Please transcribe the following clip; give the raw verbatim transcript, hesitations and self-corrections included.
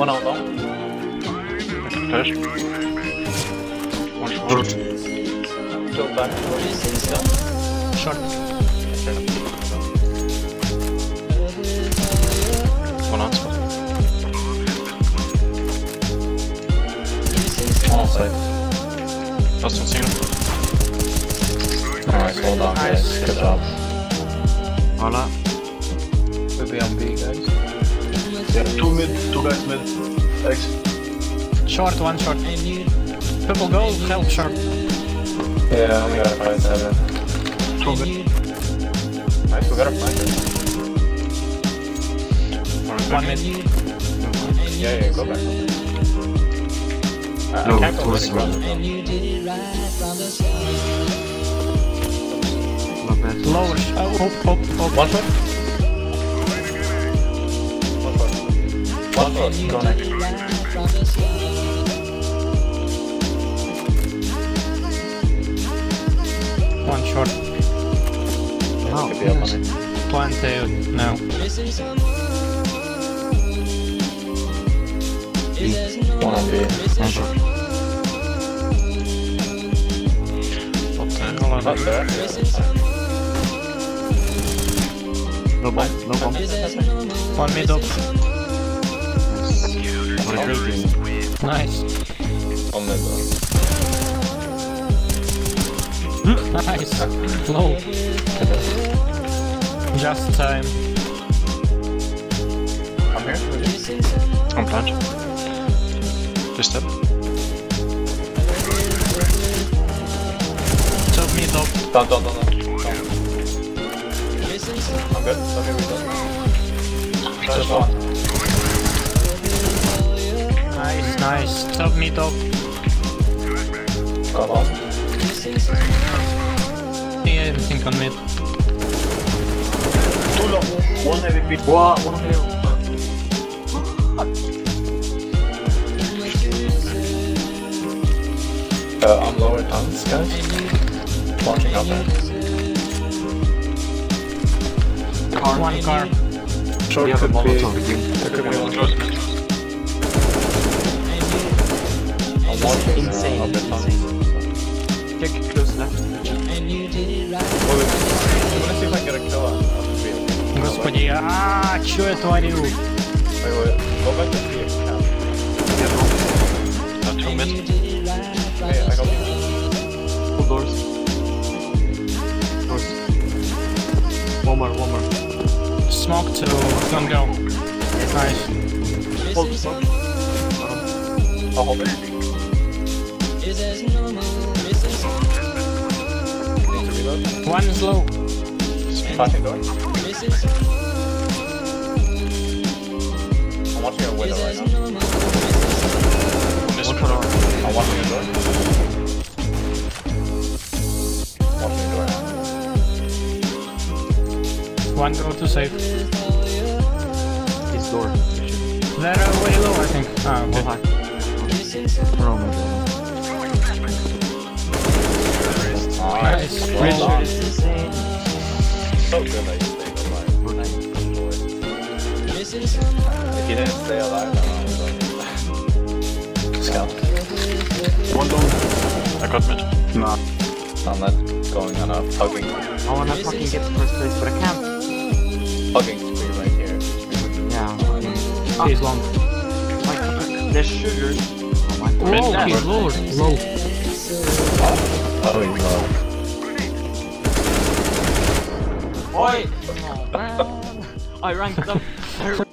One out long. Flash. One short. Two back. Short. One answer. One side. Last one single. Nice, well done guys. Good job. Voila. We'll be on B guys. Yeah, two mid, two guys mid. X. Short, one short. Purple gold, help short. Yeah, we gotta fight seven. Two mid. Nice, we gotta fight it. One mid. Yeah, yeah, go back. I, No, I can't go close really one. Not bad. Lower. Oh, hop, hop, hop. One shot. One shot. One shot. Go next. One short. Yeah, Oh, could be up on yes. it. Plenty now. One on B. One short. What the hell are Not they? there. No bomb, no bomb. One mid up. What a great game. Nice. On mid though. Nice. Low. Just time. I'm here. On plant. This step. Top mid up. Down, down, down, down. I'm good. Okay, we go. Just one. Nice, nice. Top mid up. Got one. Yeah, everything on mid. Two long. One heavy P. Wow, one hill. Uh, I'm lower towns, guys. Launching out there. Car. One car. Short We have a could be. Molotov again. There could be one. Close mid. I'm launching Insane, uh, up at towns. Check close left. Well, I wanna see if I can get a kill on, on the field. Господи, а чё я творю? Wait, wait. Go back to B if you can. Uh, two mid. Hey, I got B. Full doors. Doors. One more, one more. Smoke to don't go. Nice. Hold the smoke. I'll hold it. Need to reload. One is low. Flashing door. I'm watching a window right now. This One one. for door. I'm watching a door. Watching a door now. One go to safe. This door. They're uh, way low, I think. Ah, One okay. high. Chroma. Nice. Well Great done. shot. So good that you stayed alive. If you didn't stay alive, then I was like... Scout. One long. I got mid. Nah. I'm not going on a hugging. I wanna fucking get the first place, but I can't. Hugging spree right here. Yeah. He's long. My fuck. There's sugar. Oh my god. Oh, he's low. Low. Oh, he's low. Oi! Oh, man. I ranked up.